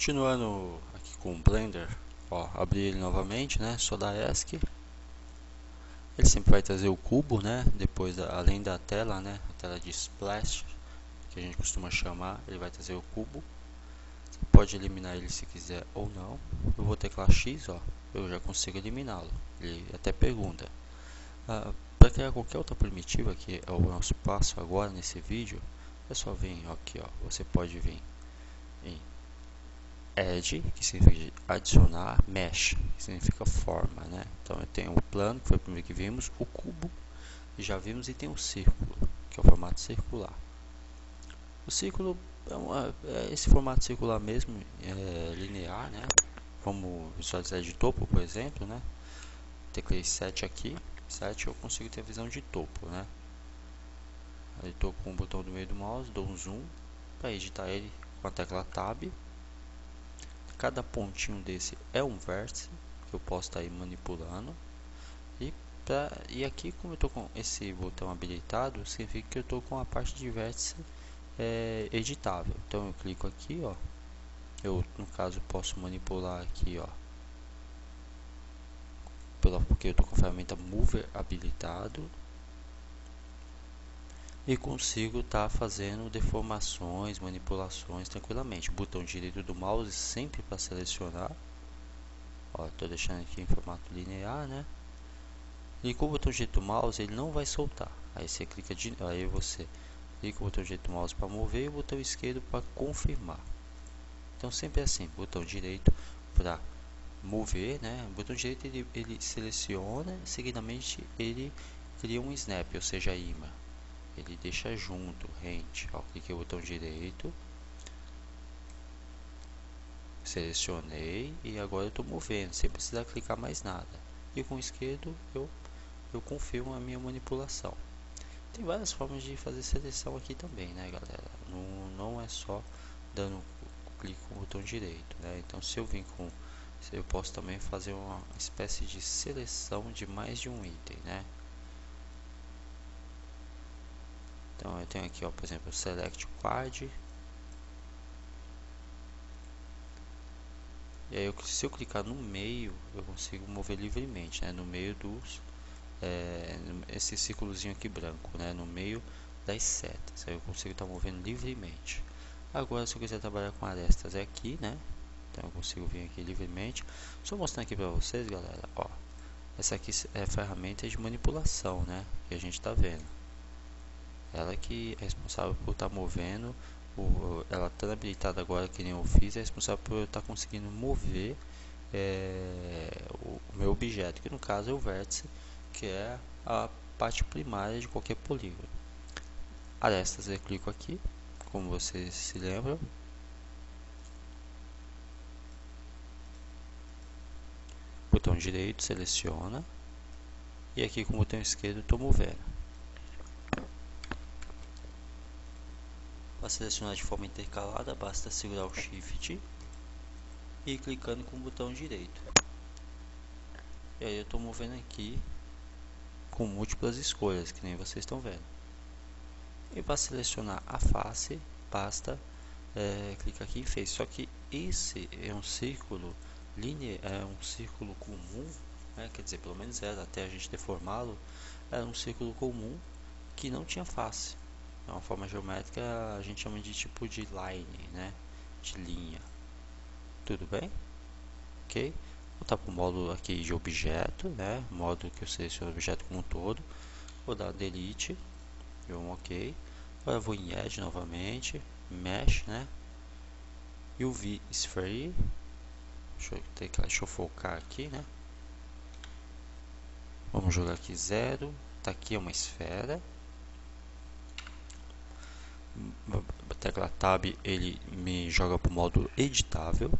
Continuando aqui com o Blender, ó, abri ele novamente, né? Só da ESC. Ele sempre vai trazer o cubo, né? Depois, além da tela, né? A tela de splash, que a gente costuma chamar, ele vai trazer o cubo. Você pode eliminar ele se quiser ou não. Eu vou teclar X, ó, eu já consigo eliminá-lo. Ele até pergunta. Para criar qualquer outra primitiva, que é o nosso passo agora nesse vídeo, é só vir aqui, ó. Você pode vir em Add, que significa adicionar, Mesh, que significa forma, né? Então eu tenho o plano, que foi o primeiro que vimos, o cubo, que já vimos, e tem o círculo, que é o formato circular. O círculo é esse formato circular mesmo, linear, né? Vamos visualizar de topo, por exemplo, né? Teclei 7 aqui, 7 eu consigo ter a visão de topo, né? Aí estou com o botão do meio do mouse, dou um zoom para editar ele com a tecla Tab. Cada pontinho desse é um vértice que eu posso estar aí manipulando. E aqui, como eu estou com esse botão habilitado, significa que eu estou com a parte de vértice editável. Então eu clico aqui, ó. Eu, no caso, posso manipular aqui, ó, porque eu estou com a ferramenta Mover habilitado. E consigo estar fazendo deformações, manipulações tranquilamente. O botão direito do mouse sempre para selecionar. Estou deixando aqui em formato linear, né? E com o botão direito do mouse ele não vai soltar. Aí você clica você clica o botão direito do mouse para mover e o botão esquerdo para confirmar. Então sempre assim, botão direito para mover, né? O botão direito ele seleciona, seguidamente ele cria um snap, ou seja, imã. Ele deixa junto, rente. Ó, cliquei o botão direito, selecionei e agora eu estou movendo, sem precisar clicar mais nada. E com o esquerdo eu confirmo a minha manipulação. Tem várias formas de fazer seleção aqui também, né, galera? Não é só dando clique com o botão direito, né? Então se eu vim com, eu posso também fazer uma espécie de seleção de mais de um item, né? Então eu tenho aqui, ó, por exemplo, Select Quad. E aí, se eu clicar no meio, eu consigo mover livremente, né? No meio dos esse círculozinho aqui branco, né? No meio das setas, aí eu consigo estar movendo livremente. Agora, se eu quiser trabalhar com arestas, é aqui, né? Então eu consigo vir aqui livremente. Só mostrando aqui para vocês, galera, ó. Essa aqui é a ferramenta de manipulação, né? Que a gente está vendo. Ela que é responsável por estar movendo. Ela está habilitada agora, que nem eu fiz, é responsável por eu estar conseguindo mover o meu objeto, que no caso é o vértice, que é a parte primária de qualquer polígono. Arestas, eu clico aqui, como vocês se lembram. Botão direito, seleciona. E aqui com o botão esquerdo estou movendo. Para selecionar de forma intercalada, basta segurar o Shift e clicando com o botão direito. E aí eu estou movendo aqui com múltiplas escolhas, que nem vocês estão vendo. E para selecionar a face, basta clicar aqui em Face. Só que esse é um círculo linear, é um círculo comum, né? Quer dizer, pelo menos era até a gente deformá-lo, era um círculo comum que não tinha face. É uma forma geométrica, a gente chama de tipo de line, né? De linha. Tudo bem? Ok? Vou estar para o modo aqui de objeto, né? Modo que eu seleciono o objeto como um todo. Vou dar delete, deu um ok. Agora vou em Edge novamente, Mesh, né? E o V Sphere. Deixa eu focar aqui, né? Vamos jogar aqui 0. Tá aqui é uma esfera. A tecla Tab ele me joga para o modo editável,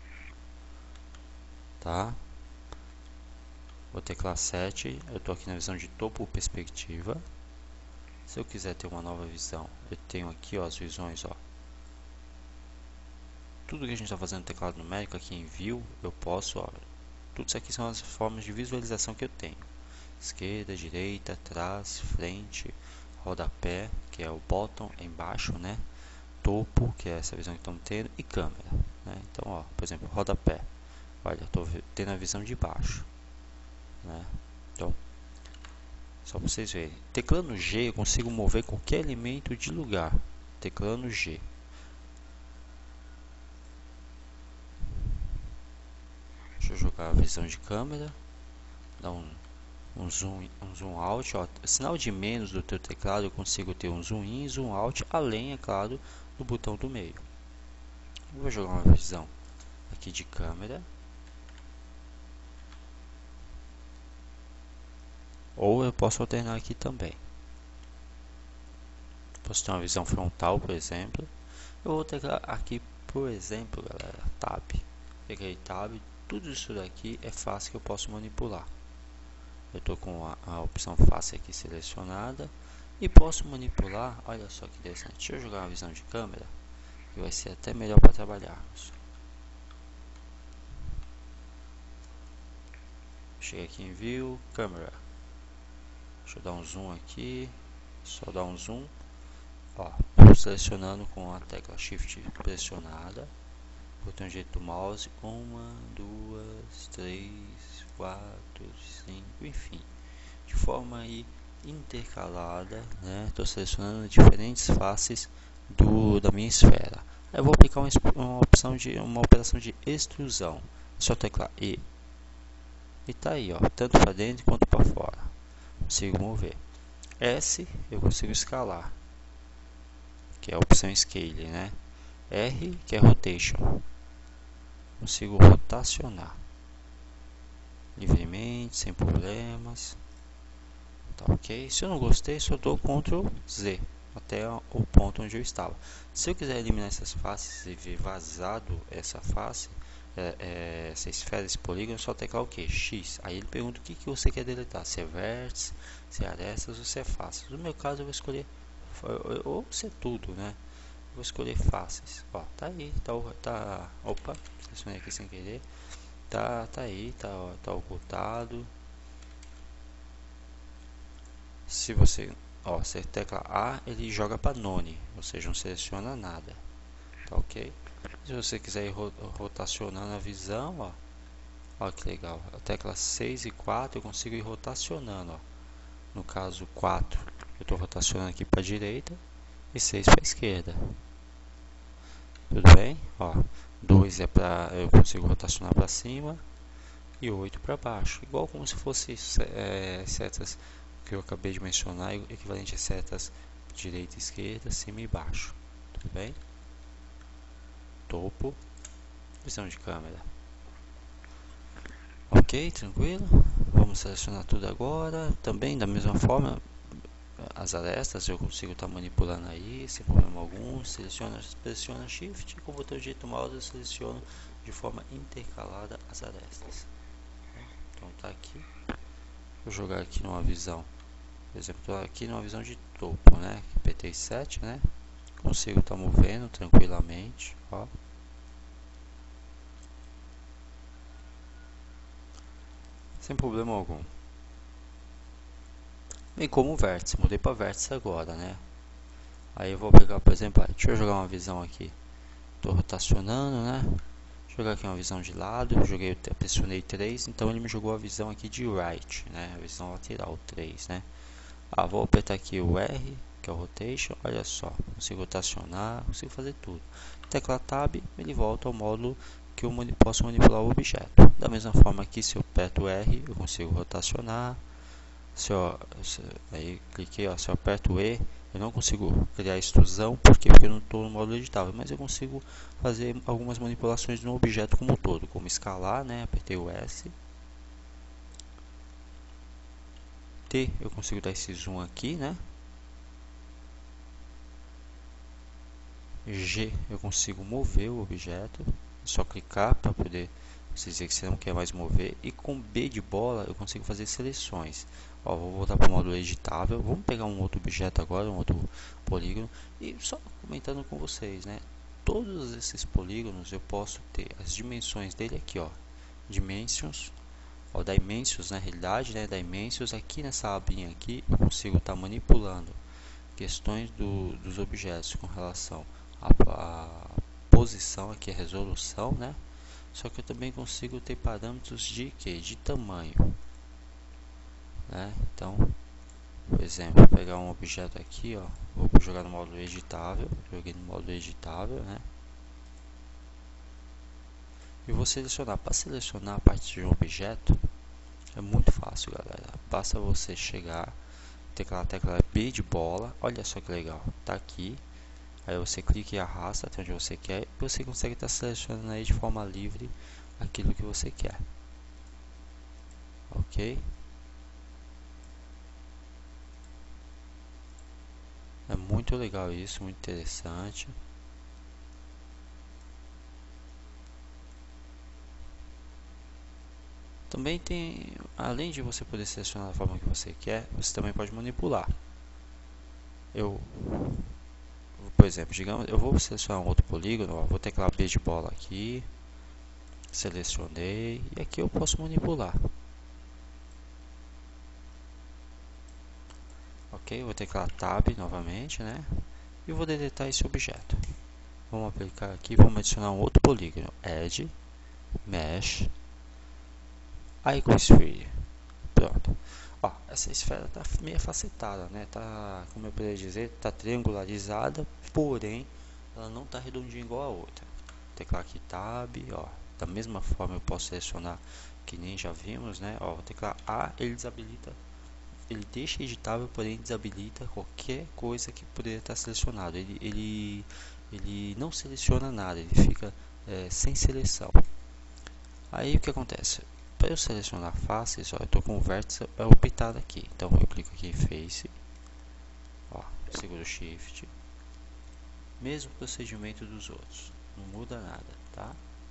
tá? Vou teclar 7. Eu estou aqui na visão de topo perspectiva. Se eu quiser ter uma nova visão, eu tenho aqui, ó, as visões, ó. Tudo que a gente está fazendo no teclado numérico aqui em View, eu posso, ó. Tudo isso aqui são as formas de visualização que eu tenho: esquerda, direita, trás, frente, rodapé, que é o bottom embaixo, né? Topo, que é essa visão que estamos tendo, e câmera. né? Então, ó, por exemplo, rodapé. Olha, estou tendo a visão de baixo, né? Então, só para vocês verem. Teclando G, eu consigo mover qualquer elemento de lugar. Teclando G. Deixa eu jogar a visão de câmera. Dar um zoom out. Ó. Sinal de menos do teu teclado, eu consigo ter um zoom in e zoom out, além, é claro, do botão do meio. Eu vou jogar uma visão aqui de câmera. Ou eu posso alternar aqui também. Posso ter uma visão frontal, por exemplo. Eu vou ter aqui, por exemplo, galera, Tab. Peguei Tab. Tudo isso daqui é fácil que eu posso manipular. Eu estou com a opção fácil aqui selecionada. E posso manipular. Olha só que interessante. Deixa eu jogar uma visão de câmera. Que vai ser até melhor para trabalharmos. Chega aqui em View, Câmera. Deixa eu dar um zoom aqui. Só dar um zoom. Ó, selecionando com a tecla Shift pressionada. Botão direito do mouse. 1, 2, 3, 4, 5, enfim. De forma aí intercalada, né? Estou selecionando diferentes faces da minha esfera. Aí eu vou aplicar uma operação de extrusão. Só teclar E. E tá aí, ó, tanto para dentro quanto para fora. Consigo mover. S eu consigo escalar, que é a opção Scale, né? R, que é Rotation. Consigo rotacionar livremente, sem problemas. Tá ok? Se eu não gostei, só dou Ctrl Z até o ponto onde eu estava. Se eu quiser eliminar essas faces e ver vazado essa face, essa esfera, esse polígono, só teclar o que? X. Aí ele pergunta o que você quer deletar, se é vértice, se é arestas ou se é faces. No meu caso eu vou escolher, ou se é tudo, né? Vou escolher faces. Ó, tá aí, opa, selecionei aqui sem querer. Tá aí, tá ocultado. Se você tecla A, ele joga para None, ou seja, não seleciona nada. Tá ok? Se você quiser ir rotacionando a visão, ó que legal. A tecla 6 e 4 eu consigo ir rotacionando, ó. No caso 4, eu estou rotacionando aqui para a direita e 6 para a esquerda. Tudo bem? Ó, 2 é para eu consigo rotacionar para cima e 8 para baixo. Igual como se fosse setas que eu acabei de mencionar, equivalente a setas direita, esquerda, cima e baixo. Tudo bem? Topo, visão de câmera. Ok, tranquilo. Vamos selecionar tudo agora. Também da mesma forma, as arestas eu consigo estar manipulando aí sem problema algum. Pressiona Shift e com o botão direito do mouse eu seleciono de forma intercalada as arestas. Então tá aqui. Vou jogar aqui numa visão, por exemplo, tô aqui numa visão de topo, né? PT 7, né? Consigo estar movendo tranquilamente, ó. Sem problema algum. Bem como o vértice, mudei para vértice agora, né? Aí eu vou pegar, por exemplo, deixa eu jogar uma visão aqui. Estou rotacionando, né? Jogar aqui uma visão de lado, pressionei 3, então ele me jogou a visão aqui de right, né? A visão lateral 3, né? Vou apertar aqui o R, que é o rotation, olha só, consigo rotacionar, consigo fazer tudo. Tecla Tab, ele volta ao módulo que eu posso manipular o objeto. Da mesma forma aqui, se eu aperto R, eu consigo rotacionar. Aí cliquei, ó, se eu aperto E, eu não consigo criar extrusão, porque eu não estou no módulo editável, mas eu consigo fazer algumas manipulações no objeto como um todo, como escalar, né? Apertei o S. T, eu consigo dar esse zoom aqui, né? G, eu consigo mover o objeto, é só clicar para poder dizer que você não quer mais mover. E com B de bola eu consigo fazer seleções. Ó, vou voltar para o módulo editável. Vamos pegar um outro objeto agora, um outro polígono. E só comentando com vocês, né? Todos esses polígonos eu posso ter as dimensões dele aqui, ó. Dimensions. Ó, Dimensions na realidade, né? Dimensions aqui nessa abinha aqui eu consigo estar manipulando questões dos objetos com relação a posição, aqui é resolução, né? Só que eu também consigo ter parâmetros de quê? De tamanho, né? Então, por exemplo, pegar um objeto aqui, ó, vou jogar no módulo editável, joguei no módulo editável, né? E vou selecionar. Para selecionar a partir de um objeto é muito fácil, galera. Basta você chegar, teclar a tecla B de bola, olha só que legal, tá aqui. Aí você clica e arrasta até onde você quer e você consegue estar selecionando aí de forma livre aquilo que você quer. Ok? É muito legal isso, muito interessante. Também tem, além de você poder selecionar da forma que você quer, você também pode manipular. Por exemplo, digamos, eu vou selecionar um outro polígono, ó, vou teclar B de bola aqui, selecionei e aqui eu posso manipular. Ok, vou teclar Tab novamente, né? E vou deletar esse objeto. Vamos aplicar aqui, vamos adicionar um outro polígono, Add, Mesh, Icon Sphere. Pronto. Ó, essa esfera está meio facetada, né? Tá, como eu poderia dizer, tá triangularizada, porém ela não está redondinha igual a outra. Teclar aqui Tab, ó. Da mesma forma eu posso selecionar que nem já vimos, né? Ó, vou teclar A, ele desabilita, ele deixa editável, porém desabilita qualquer coisa que poderia estar selecionado. Ele não seleciona nada, ele fica sem seleção. Aí o que acontece? Para eu selecionar faces, ó, eu estou com o vértice optado aqui. Então eu clico aqui em Face, ó, seguro Shift, mesmo procedimento dos outros, não muda nada, tá?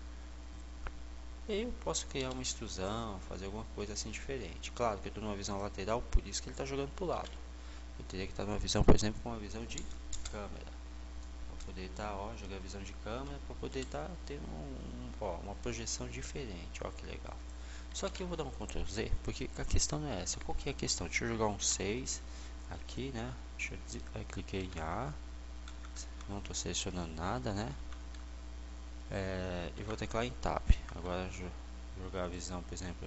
E eu posso criar uma extrusão, fazer alguma coisa assim diferente. Claro que eu estou numa visão lateral, por isso que ele está jogando para o lado. Eu teria que estar numa visão, por exemplo, com uma visão de câmera. Para poder estar, ó, jogar a visão de câmera, para poder estar tendo uma projeção diferente. Ó, que legal. Só que eu vou dar um Ctrl Z, porque a questão não é essa. Qual que é a questão? Deixa eu jogar um 6 aqui, né? Aí cliquei em A, não estou selecionando nada, né? E vou teclar em Tab. Agora jogar a visão, por exemplo.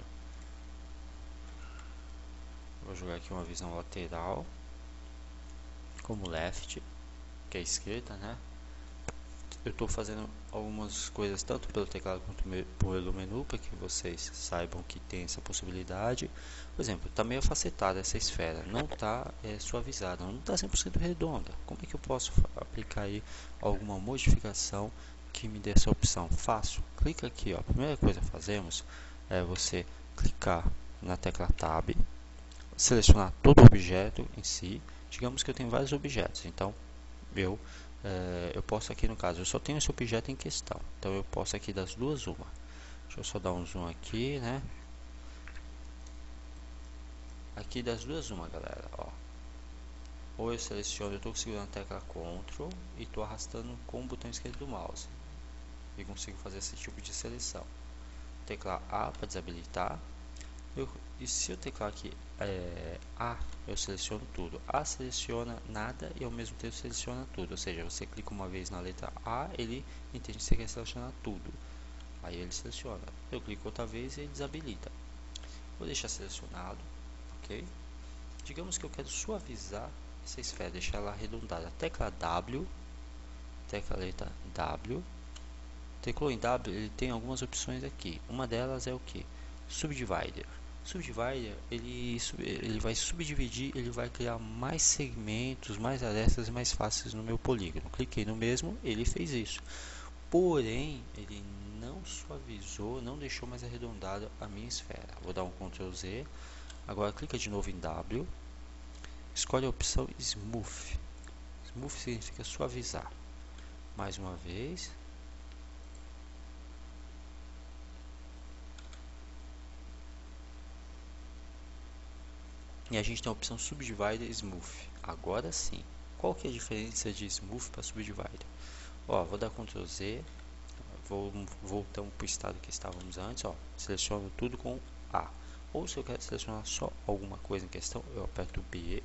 Vou jogar aqui uma visão lateral, como Left, que é a esquerda, né? Eu estou fazendo algumas coisas tanto pelo teclado quanto pelo menu, para que vocês saibam que tem essa possibilidade. Por exemplo, está meio facetada essa esfera, não está suavizada, não está 100% redonda. Como é que eu posso aplicar aí alguma modificação que me dê essa opção? Fácil, clica aqui, ó. A primeira coisa que fazemos é você clicar na tecla Tab, selecionar todo o objeto em si. Digamos que eu tenho vários objetos, então eu posso aqui, no caso, eu só tenho esse objeto em questão, então eu posso aqui das duas uma. Deixa eu só dar um zoom aqui, né? Aqui das duas uma, galera, ó. Ou eu seleciono, eu estou segurando a tecla Ctrl e estou arrastando com o botão esquerdo do mouse e consigo fazer esse tipo de seleção. Teclar A para desabilitar. E se eu teclar aqui A, eu seleciono tudo. A seleciona nada e ao mesmo tempo seleciona tudo. Ou seja, você clica uma vez na letra A, ele entende que você quer selecionar tudo. Aí ele seleciona. Eu clico outra vez e ele desabilita. Vou deixar selecionado, ok? Digamos que eu quero suavizar essa esfera, deixar ela arredondada. Tecla W, tecla letra W. Teclou em W, ele tem algumas opções aqui. Uma delas é o que? Subdivider. Subdivider, ele vai subdividir, ele vai criar mais segmentos, mais arestas e mais faces no meu polígono. Cliquei no mesmo, ele fez isso. Porém, ele não suavizou, não deixou mais arredondada a minha esfera. Vou dar um Ctrl Z. Agora clica de novo em W. Escolhe a opção Smooth. Smooth significa suavizar. Mais uma vez. E a gente tem a opção Subdivider Smooth. Agora sim. Qual que é a diferença de Smooth para Subdivider? Ó, vou dar Ctrl Z. Voltamos para o estado que estávamos antes. Ó, seleciono tudo com A. Ou se eu quero selecionar só alguma coisa em questão, eu aperto B,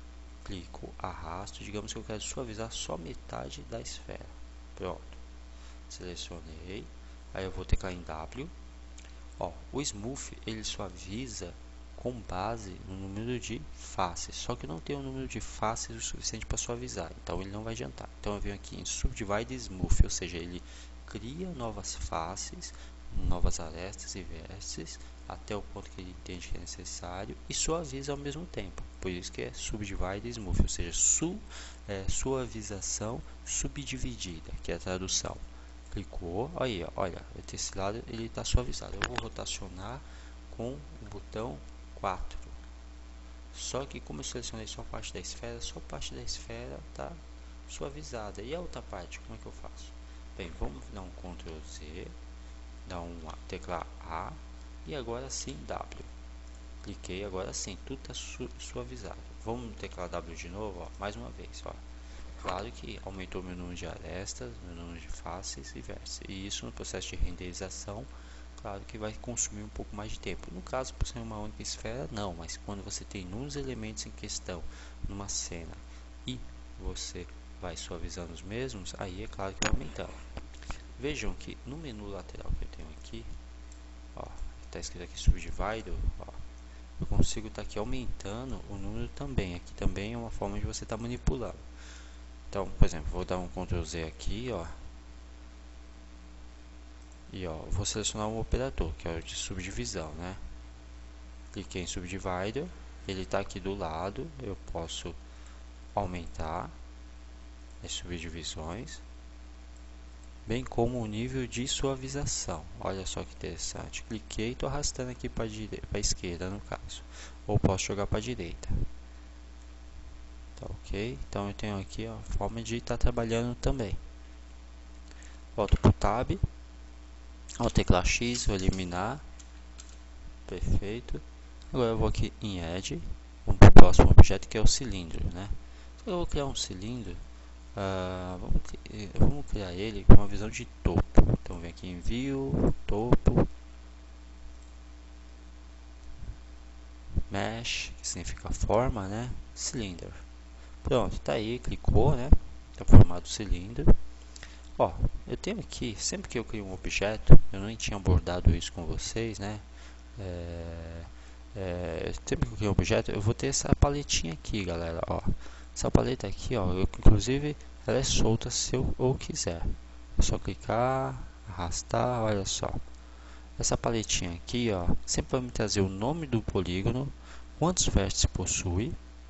clico, arrasto. Digamos que eu quero suavizar só metade da esfera. Pronto. Selecionei. Aí eu vou teclar em W. Ó, o Smooth ele suaviza com base no número de faces, só que não tem um número de faces o suficiente para suavizar, então ele não vai adiantar. Então eu venho aqui em Subdivide Smooth, ou seja, ele cria novas faces, novas arestas e vértices até o ponto que ele entende que é necessário e suaviza ao mesmo tempo. Por isso que é Subdivide Smooth, ou seja, suavização subdividida, que é a tradução. Clicou, aí, olha, esse lado ele está suavizado. Eu vou rotacionar com o botão 4. Só que como eu selecionei só a parte da esfera, só a parte da esfera está suavizada. E a outra parte, como é que eu faço? Bem, vamos dar um Ctrl Z, dar uma tecla A e agora sim W. Cliquei, agora sim, tudo está suavizado. Vamos teclar W de novo, ó, mais uma vez, ó. Claro que aumentou meu número de arestas, meu número de faces e vértices. E isso no processo de renderização, claro que vai consumir um pouco mais de tempo. No caso, por ser uma única esfera, não. Mas quando você tem inúmeros elementos em questão numa cena e você vai suavizando os mesmos, aí é claro que vai aumentando. Vejam que no menu lateral que eu tenho aqui, ó, está escrito aqui Subdivide, ó, eu consigo estar aqui aumentando o número também. Aqui também é uma forma de você estar manipulando. Então, por exemplo, vou dar um Ctrl Z aqui, ó. E ó, vou selecionar um operador, que é o de subdivisão, né? Cliquei em Subdivider, ele está aqui do lado, eu posso aumentar as subdivisões, bem como o nível de suavização. Olha só que interessante. Cliquei e estou arrastando aqui para a esquerda, no caso. Ou posso jogar para a direita. Tá ok? Então eu tenho aqui a forma de estar trabalhando também. Volto para o Tab. Ao teclar X, vou eliminar. Perfeito. Agora eu vou aqui em Edge. Vamos para o próximo objeto, que é o cilindro, né? Então eu vou criar um cilindro. Vamos criar ele com uma visão de topo. Então vem aqui em View, Topo, Mesh, que significa forma, né? Cylinder. Pronto, tá aí, clicou, né? Tá formado o cilindro. Ó, eu tenho aqui, sempre que eu crio um objeto, eu não tinha abordado isso com vocês, né? Sempre que eu crio um objeto, eu vou ter essa paletinha aqui, galera, ó. Essa paleta aqui, ó, inclusive ela é solta se eu quiser. É só clicar, arrastar, olha só. Essa paletinha aqui, ó, sempre vai me trazer o nome do polígono, quantos vértices possui,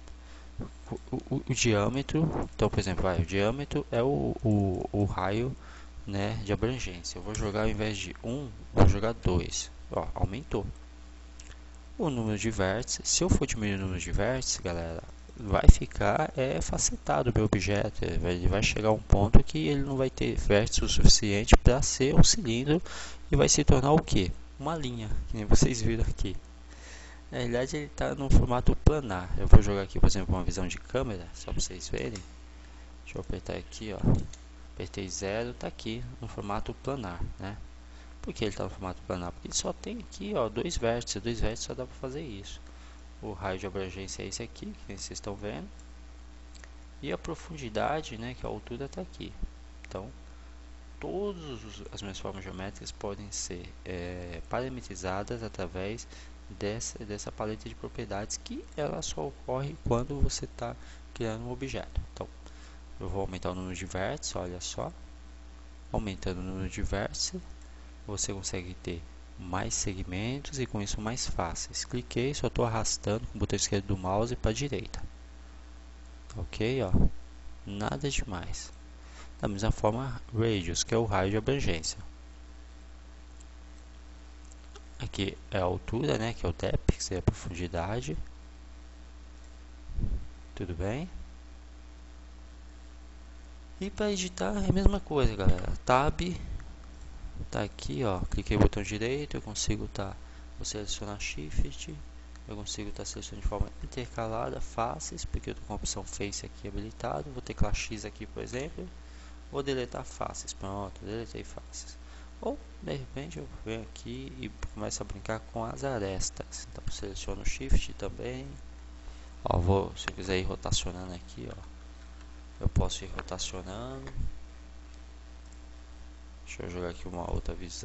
o diâmetro. Então, por exemplo, o diâmetro é o raio, né, de abrangência. Eu vou jogar, ao invés de 1, vou jogar 2. Ó, aumentou. O número de vértices, se eu for diminuir o número de vértices, galera, vai ficar facetado o meu objeto. Ele vai chegar a um ponto que ele não vai ter vértices o suficiente para ser um cilindro e vai se tornar o que? Uma linha, que nem vocês viram aqui. Na realidade ele está no formato planar. Eu vou jogar aqui, por exemplo, uma visão de câmera, só para vocês verem. Deixa eu apertar aqui, ó. Apertei 0, está aqui no formato planar, né? Por que ele está no formato planar? Porque ele só tem aqui, ó, dois vértices só dá para fazer isso. O raio de abrangência é esse aqui, que vocês estão vendo. E a profundidade, né, que a altura está aqui. Então, todas as minhas formas geométricas podem ser parametrizadas através dessa paleta de propriedades, que ela só ocorre quando você está criando um objeto. Então, eu vou aumentar o número de vértices, olha só. Aumentando o número de vértices, você consegue ter mais segmentos e com isso mais fáceis. Cliquei, só estou arrastando com o botão esquerdo do mouse para a direita. Ok, ó, nada demais. Da mesma forma, Radius, que é o raio de abrangência. Aqui é a altura, né, que é o depth, que é a profundidade. Tudo bem? E para editar é a mesma coisa, galera. Tab, tá aqui, ó. Cliquei no botão direito, eu consigo vou selecionar Shift, eu consigo selecionando de forma intercalada faces, porque eu estou com a opção Face aqui habilitado. Vou teclar X aqui, por exemplo. Vou deletar faces. Pronto, deletei faces. Ou, de repente, eu venho aqui e começo a brincar com as arestas. Então, seleciono o Shift também. Ó, se eu quiser ir rotacionando aqui, ó, eu posso ir rotacionando. Deixa eu jogar aqui uma outra visão.